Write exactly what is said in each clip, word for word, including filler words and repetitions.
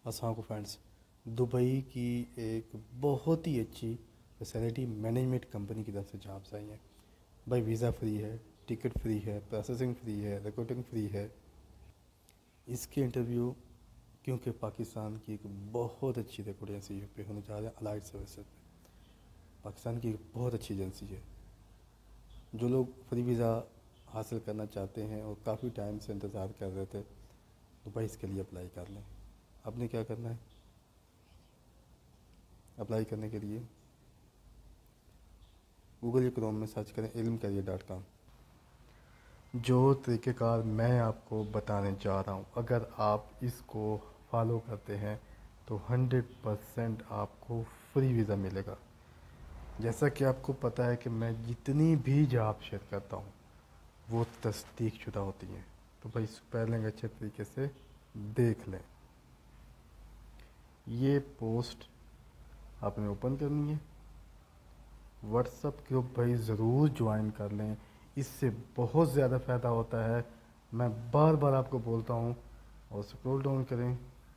السلام علیکم friends, Dubai کی ایک بہت ہی اچھی فیسلٹی مینجمنٹ کمپنی کی طرف سے جابس آئی ہیں بھائی۔ ویزا فری ہے، ٹکٹ فری ہے، پروسیسنگ فری ہے، ریکروٹنگ فری ہے۔ اس کے انٹرویو کیونکہ پاکستان کی ایک بہت اچھی ریکروٹنگ ایجنسی پہ ہونے جا رہے ہیں، الائٹ سروسز پہ۔ پاکستان کی ایک بہت اچھی ایجنسی ہے۔ جو لوگ فری ویزا حاصل کرنا چاہتے ہیں اور کافی ٹائم سے انتظار کر رہے تھے تو بھائی اس کے لیے اپلائی کر لیں۔ آپ نے کیا کرنا ہے؟ اپلائی کرنے کے لیے گوگل یا کروم میں سرچ کریں علم کیریئر ڈاٹ کام۔ جو طریقہ کار میں آپ کو بتانے چاہ رہا ہوں، اگر آپ اس کو فالو کرتے ہیں تو ہنڈریڈ پرسینٹ آپ کو فری ویزا ملے گا۔ جیسا کہ آپ کو پتہ ہے کہ میں جتنی بھی جاب شیئر کرتا ہوں وہ تصدیق شدہ ہوتی ہیں، تو بھائی اسپیلنگ اچھے طریقے سے دیکھ لیں۔ یہ پوسٹ آپ نے اوپن کرنی ہے۔ واٹس اپ گروپ بھائی ضرور جوائن کر لیں، اس سے بہت زیادہ فائدہ ہوتا ہے۔ میں بار بار آپ کو بولتا ہوں، اور سکرول ڈاؤن کریں،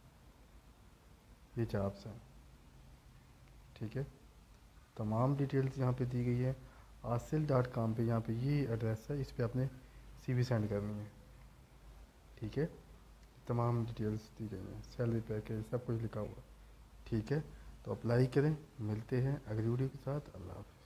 یہ جابس ہیں، ٹھیک ہے۔ تمام ڈیٹیلز یہاں پہ دی گئی ہے۔ آصل ڈاٹ کام پہ یہاں پہ یہ ایڈریس ہے، اس پہ آپ نے سی وی سینڈ کرنی ہے، ٹھیک ہے۔ تمام ڈیٹیلز دی گئی ہیں، سیلری پیکیج سب کچھ لکھا ہوا، ٹھیک ہے۔ تو اپلائی کریں، ملتے ہیں اگلی ویڈیو کے ساتھ۔ اللہ حافظ۔